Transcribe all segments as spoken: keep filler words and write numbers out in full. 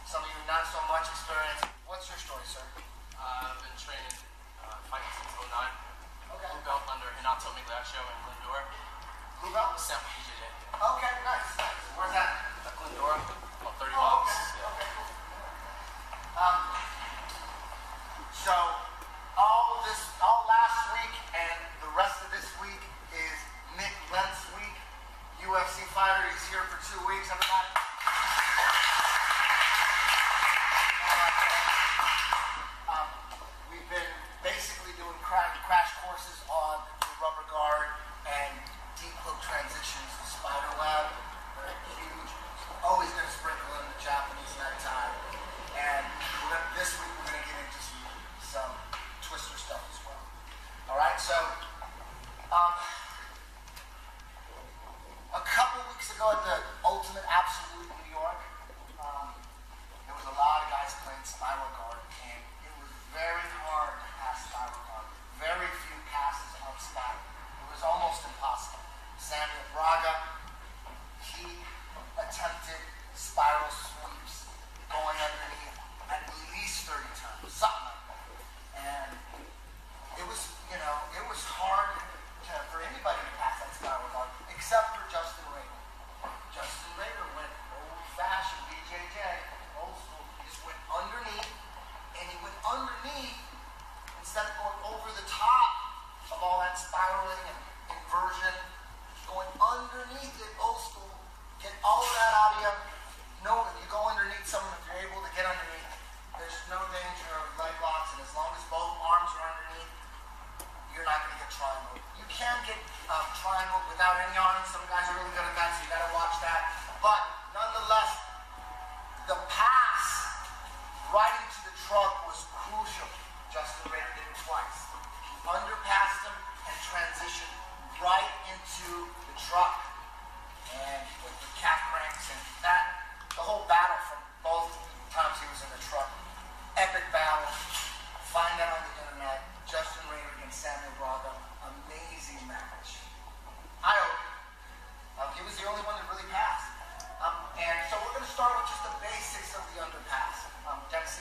some of you not so much experience. What's your story, sir? Uh, I've been training, uh, fighting since oh nine. Okay. Blue belt under Hinato Migliaccio in Glendora. Blue belt? Sample B J J. Okay, nice, nice. Where's that? At Glendora, about thirty Oh, miles. okay, Yeah. okay, cool. Um, so, all this, all last week and the rest of this week is Nick Lentz week. U F C fighter, he's here for two weeks, everybody. Um, we've been basically doing crash, crash courses on the rubber guard and deep hook transitions, the spider web. They're huge. Always going to sprinkle in the Japanese necktie. And we're gonna, this week we're going to get into some, some twister stuff as well. All right, so um, a couple weeks ago at the Ultimate Absolute in New York, um, there was a lot of guys playing spiral guard, and it was very hard to pass spiral guard. Very few passes on spiral. It was almost impossible. Samuel Braga, he attempted spiral sweeps going underneath at least thirty times, something like that. And it was, you know, it was hard to, for anybody to pass that spiral guard, except for Justin Rader. Justin Rader went old-fashioned B J J, old school. He just went underneath, and he went underneath instead of going over the top of all that spiraling and inversion, going underneath it, old school. Get all of that out of you. Know that you go underneath someone if you're able to get underneath. There's no danger of leg locks, and as long as both arms are underneath, you're not going to get triangle. You can get um, triangle without any arms. Some guys are really good at that, so you got to watch that. But nonetheless, the pass right into the truck was crucial. Justin Rader did it twice. He underpassed him and transitioned right into the truck. And with the calf cranks and that, the whole battle from both times he was in the truck. Epic battle. Find that on the internet. Justin Rader against Samuel Braga. Amazing match. I hope. Um, he was the only one that really passed. Um, and so we're going to start with just the basics of the underpass. Um, Dexy.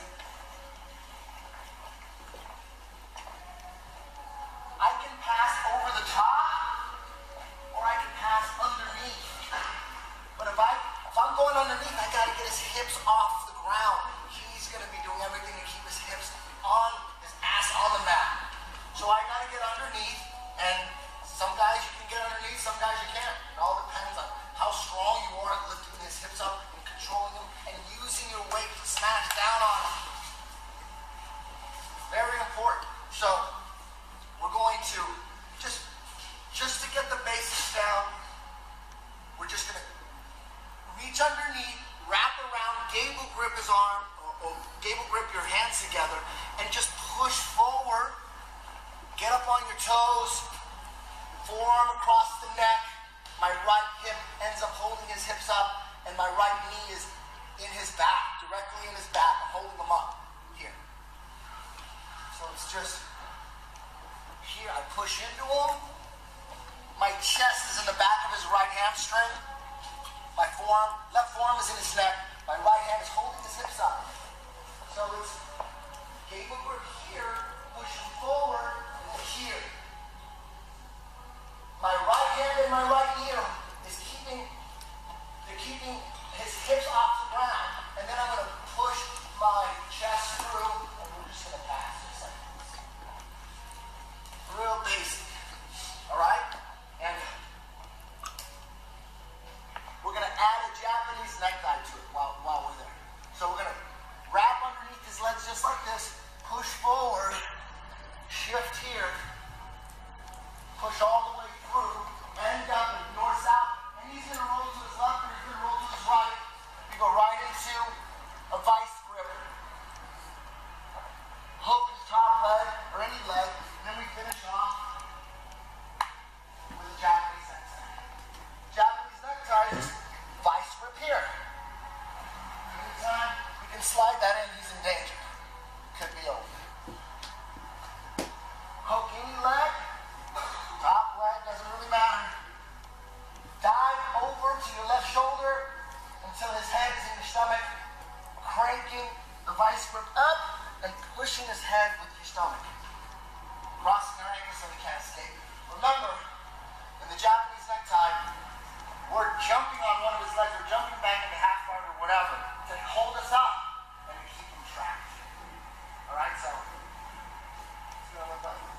I can pass over the top, or I can pass underneath. But if, I, if I'm going underneath, I got to get his hips off the ground. He's going to be doing everything to keep his hips on, his ass on the mat. So I got to get underneath, and some guys you can get underneath, some guys you can't. It all depends on how strong you are at lifting his hips up and controlling them and using your weight to smash down on him. Very important. So we're going to, just, just to get the basics down, we're just going to reach underneath, wrap around, gable grip his arm, or, or gable grip your hands together, and just push forward. Get up on your toes, forearm across the neck. My right hip ends up holding his hips up, and my right knee is in his back, directly in his back. I'm holding him up here. So it's just here. I push into him. My chest is in the back of his right hamstring. My forearm, left forearm is in his neck. My right hand is holding his hips up. So it's gable grip here, pushing forward, and here. My right hand and my right ear is keeping, they're keeping his hips off the ground. And then I'm going to push my chest through, and we're just going to pass just like this. Real basic. All right? And we're going to add a Japanese necktie to it while, while we're there. So we're going to wrap underneath his legs just like this, push forward, shift here, push all the way through, end up with north-south, and he's going to roll to his left and he's going to roll to his right. We go right into a vice grip. Hook his top leg, or any leg, and then we finish off with a Japanese necktie. Japanese necktie is vice grip here. Anytime we can slide that in, he's in danger. Could be over. Hook any leg, top leg, doesn't really matter. Dive over to your left shoulder until his head is in your stomach. cranking the vice grip up and pushing his head with your stomach. Crossing your ankles so he can't escape. Remember, in the Japanese necktie, we're jumping on one of his legs, or jumping back into half guard or whatever to hold us up and to keep him trapped. Alright, so let's go with that.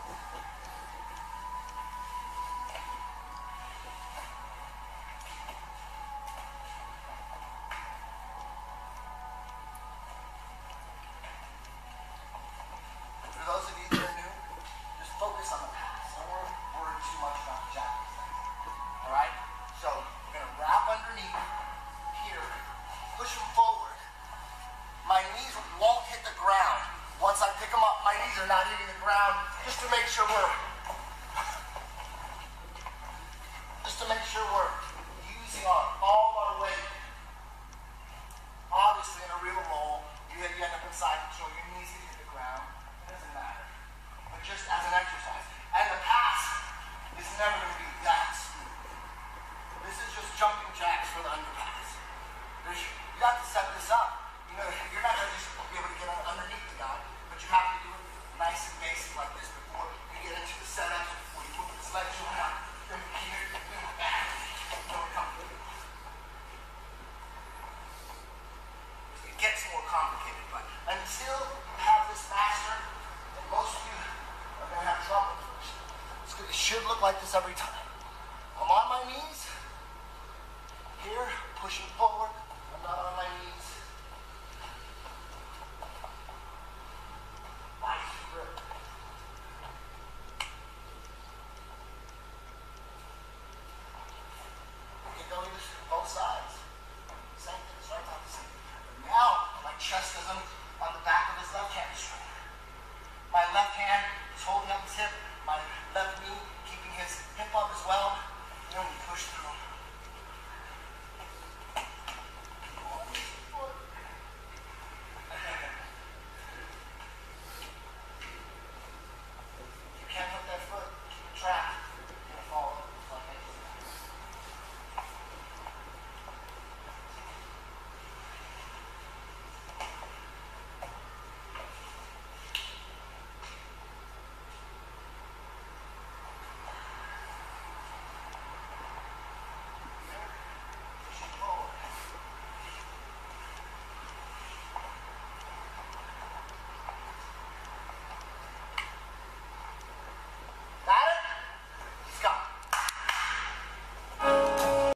For those of you that are new, just focus on the pass. Don't worry too much about the Japanese necktie. Alright? So we're going to wrap underneath here, push them forward. My knees won't hit the ground. Once I pick them up, my knees are not hitting the ground, just to make sure we're, just to make sure we're using our, all our weight. Obviously, in a real roll, you, you end up inside control. Your knees can hit the ground. It doesn't matter. But just as an exercise. And the pass is never going to be that smooth. This is just jumping jacks for the underpass. There's, you got to set this up. You know, you're not going to just be able to get underneath the guy, but you have to do it nice and basic like this before you get into the setup, where you move his legs around, then here, then back, don't come through. It gets more complicated, but until you have this mastered, and most of you are going to have trouble first. It should look like this every time. I'm on my knees, here, pushing forward. I'm not on my knees. Nice grip. You can go either both sides.